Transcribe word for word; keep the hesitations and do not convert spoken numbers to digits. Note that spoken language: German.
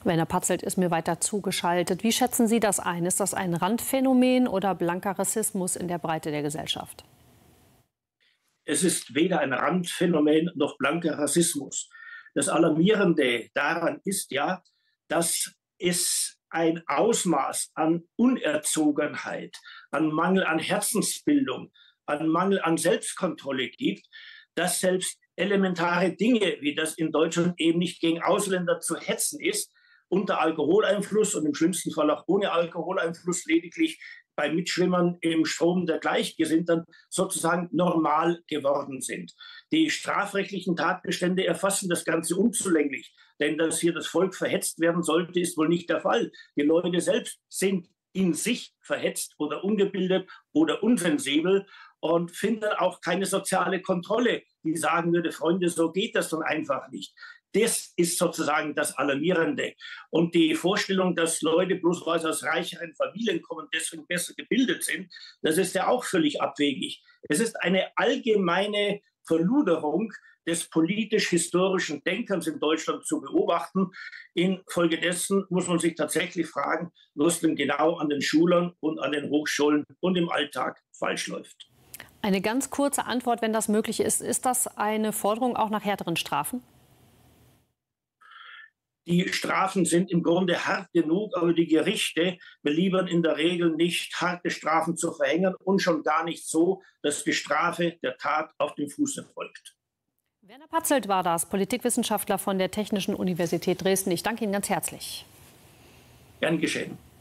Werner Patzelt ist mir weiter zugeschaltet. Wie schätzen Sie das ein? Ist das ein Randphänomen oder blanker Rassismus in der Breite der Gesellschaft? Es ist weder ein Randphänomen noch blanker Rassismus. Das Alarmierende daran ist ja, dass es ein Ausmaß an Unerzogenheit, an Mangel an Herzensbildung, an Mangel an Selbstkontrolle gibt, dass selbst elementare Dinge, wie das in Deutschland eben nicht gegen Ausländer zu hetzen ist, unter Alkoholeinfluss und im schlimmsten Fall auch ohne Alkoholeinfluss lediglich bei Mitschwimmern im Strom der Gleichgesinnten sozusagen normal geworden sind. Die strafrechtlichen Tatbestände erfassen das Ganze unzulänglich, denn dass hier das Volk verhetzt werden sollte, ist wohl nicht der Fall. Die Leute selbst sind in sich verhetzt oder ungebildet oder unsensibel und finden auch keine soziale Kontrolle, die sagen würde, Freunde, so geht das dann einfach nicht. Das ist sozusagen das Alarmierende. Und die Vorstellung, dass Leute bloß weil sie aus reicheren Familien kommen, deswegen besser gebildet sind, das ist ja auch völlig abwegig. Es ist eine allgemeine Verluderung des politisch-historischen Denkens in Deutschland zu beobachten. Infolgedessen muss man sich tatsächlich fragen, was denn genau an den Schulen und an den Hochschulen und im Alltag falsch läuft. Eine ganz kurze Antwort, wenn das möglich ist. Ist das eine Forderung auch nach härteren Strafen? Die Strafen sind im Grunde hart genug, aber die Gerichte belieben in der Regel nicht, harte Strafen zu verhängen und schon gar nicht so, dass die Strafe der Tat auf dem Fuße folgt. Werner Patzelt war das, Politikwissenschaftler von der Technischen Universität Dresden. Ich danke Ihnen ganz herzlich. Gern geschehen.